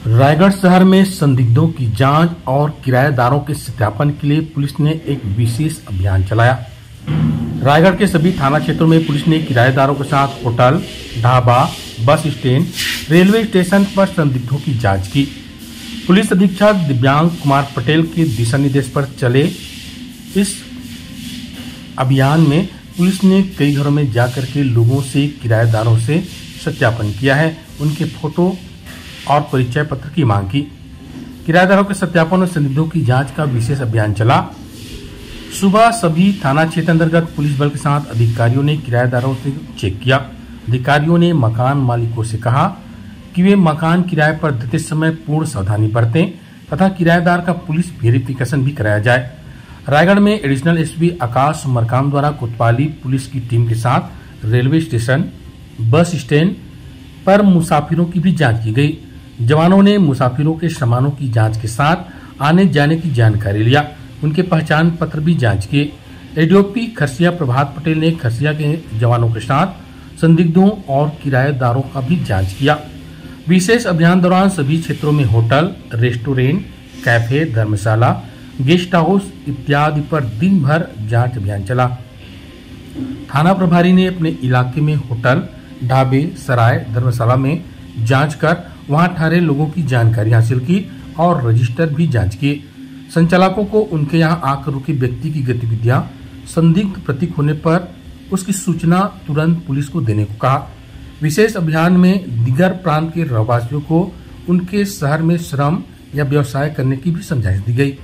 रायगढ़ शहर में संदिग्धों की जांच और किराएदारों के सत्यापन के लिए पुलिस ने एक विशेष अभियान चलाया। रायगढ़ के सभी थाना क्षेत्रों में पुलिस ने किराएदारों के साथ hotel, dhaba, bus stand, railway station पर संदिग्धों की जांच की। पुलिस अधीक्षक दिव्यांग कुमार पटेल के दिशा निर्देश पर चले इस अभियान में पुलिस ने कई घरों में जाकर के लोगों से किराएदारों से सत्यापन किया है, उनके फोटो और परिचय पत्र की मांग की। किराएदारों के सत्यापन और संदिग्धों की जांच का विशेष अभियान चला। सुबह सभी थाना क्षेत्र अंतर्गत पुलिस बल के साथ अधिकारियों ने किराएदारों से चेक किया। अधिकारियों ने मकान मालिकों से कहा कि वे मकान किराए पर देते समय पूर्ण सावधानी बरतें तथा किराएदार का पुलिस वेरिफिकेशन भी कराया जाए। रायगढ़ में एडिशनल एसपी आकाश मरकाम द्वारा कोतवाली पुलिस की टीम के साथ रेलवे स्टेशन, बस स्टैंड पर मुसाफिरों की भी जांच की गई। जवानों ने मुसाफिरों के सामानों की जांच के साथ आने जाने की जानकारी लिया, उनके पहचान पत्र भी जांच किए। एडीओपी खरसिया प्रभात पटेल ने खरसिया के जवानों के साथ संदिग्धों और किराएदारों का भी जांच किया। विशेष अभियान दौरान सभी क्षेत्रों में होटल, रेस्टोरेंट, कैफे, धर्मशाला, गेस्ट हाउस इत्यादि पर दिन भर जांच अभियान चला। थाना प्रभारी ने अपने इलाके में होटल, ढाबे, सराय, धर्मशाला में जांच कर वहां ठहरे लोगों की जानकारी हासिल की और रजिस्टर भी जांच किए। संचालकों को उनके यहां आकर रुके व्यक्ति की गतिविधियां संदिग्ध प्रतीक होने पर उसकी सूचना तुरंत पुलिस को देने को कहा। विशेष अभियान में दीगर प्रांत के रहवासियों को उनके शहर में श्रम या व्यवसाय करने की भी समझाइश दी गई।